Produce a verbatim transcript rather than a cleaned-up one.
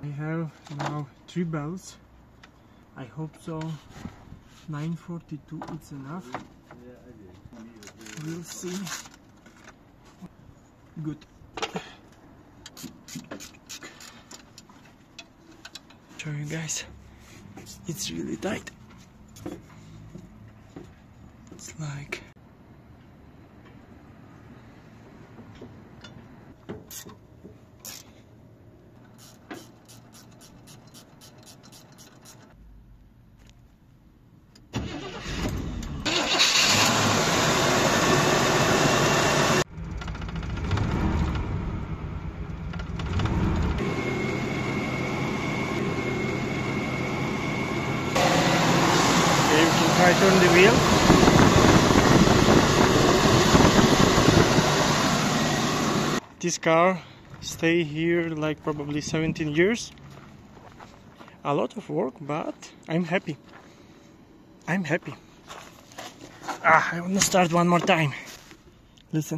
I have now three bells. I hope so. nine forty-two it's enough. We'll see. Good. Show you guys. It's really tight. It's like I turn the wheel. This car stay here like probably seventeen years. A lot of work, but I'm happy. I'm happy. Ah, I want to start one more time. Listen.